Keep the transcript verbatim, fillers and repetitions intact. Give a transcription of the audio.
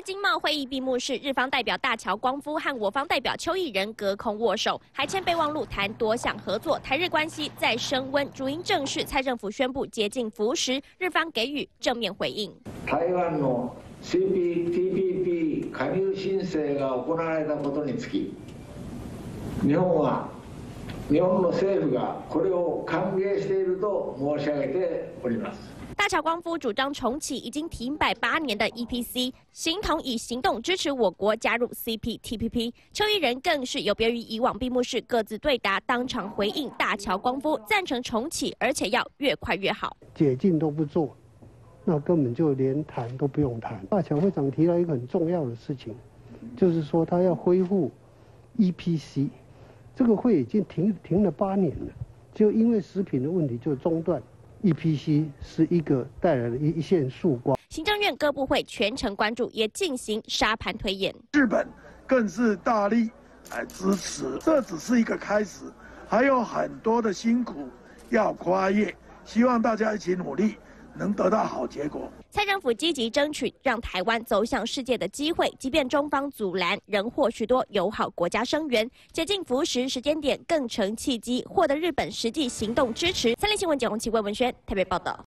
经贸会议闭幕式，日方代表大桥光夫和我方代表邱毅人隔空握手，还签备忘录，谈多项合作，台日关系再升温。主因正是蔡政府宣布解禁福食，日方给予正面回应。 台湾の シーピーティーピーピー 加入申請が行われたことにつき、日本は日本の政府がこれを歓迎していると申し上げております。 大桥光夫主张重启已经停摆八年的 E P C， 形同以行动支持我国加入 C P T P P。邱毅人更是有别于以往闭幕式各自对答，当场回应大桥光夫赞成重启，而且要越快越好。 解禁都不做，那根本就连谈都不用谈。大桥会长提到一个很重要的事情，就是说他要恢复 E P C， 这个会已经停停了八年了，就因为食品的问题就中断。 E P C 是一个带来了一线曙光。 行政院各部会全程关注，也进行沙盘推演。 日本更是大力来支持，这只是一个开始，还有很多的辛苦要跨越，希望大家一起努力，能得到好结果。 蔡政府积极争取让台湾走向世界的机会，即便中方阻拦，仍获许多友好国家声援。解禁福食时间点更成契机，获得日本实际行动支持。三立新闻简宏、齐魏文轩台北报道。